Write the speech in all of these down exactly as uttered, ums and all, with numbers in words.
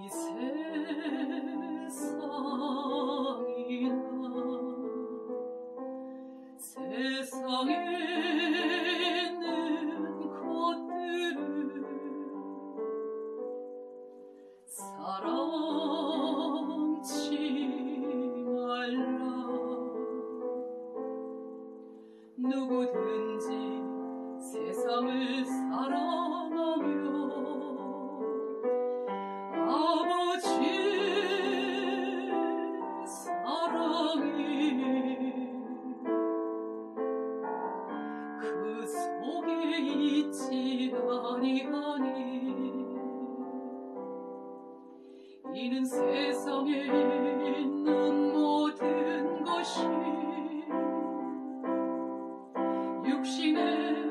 누구든지 세상을 사랑하며 아버지의 사랑이 그 속에 있지 아니하니 이는 세상에 있는 모든 것이 육신의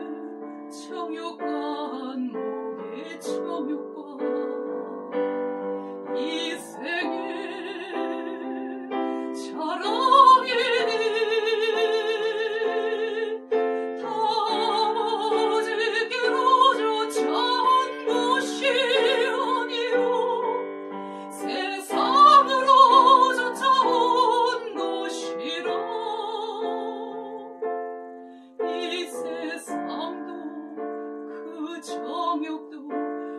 정욕과 목의 정욕과 이 생의 자랑이니 다 아버지께로 쫓아온 것이 아니요 세상으로 쫓아온 것이라. 이 세상도 그 정욕도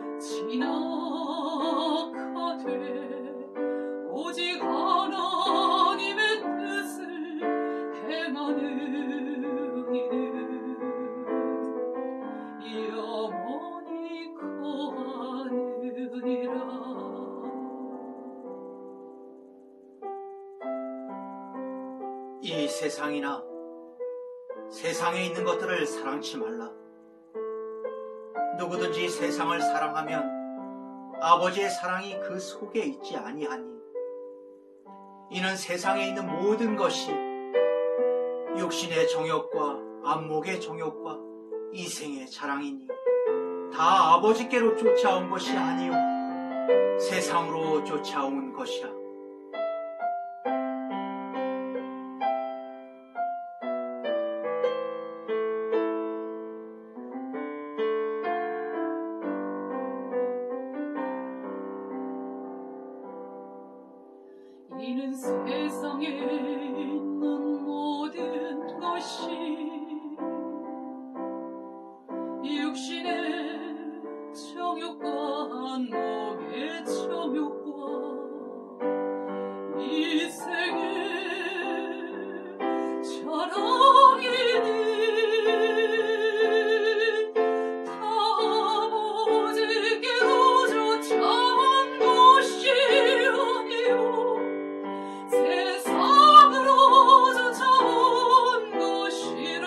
지나가되 오직 하나님의 뜻을 행하는 이는 영원히 거하느니라. 이 세상이나 세상에 있는 것들을 사랑치 말라. 누구든지 세상을 사랑하면 아버지의 사랑이 그 속에 있지 아니하니 이는 세상에 있는 모든 것이 육신의 정욕과 안목의 정욕과 이생의 자랑이니 다 아버지께로 쫓아온 것이 아니요 세상으로 쫓아온 것이라. 이는 세상에 있는 모든 것이 육신의 정욕과 안목의 정욕과 이 생의 자랑이니 다 아버지께로 쫓아온 것이 아니요 세상으로 쫓아온 것이라.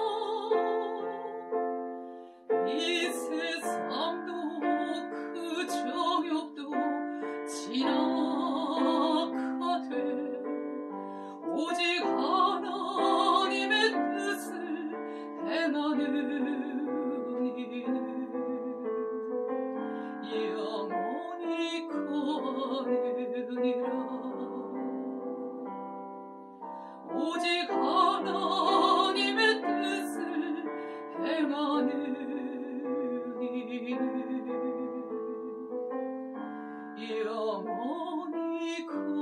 이 세상도 그 정욕도 지나가되 오직 하나님의 뜻을 행하는 이는 영원히 거하느니라. 오직 하나님의 뜻을 행하는 이는 영원히 그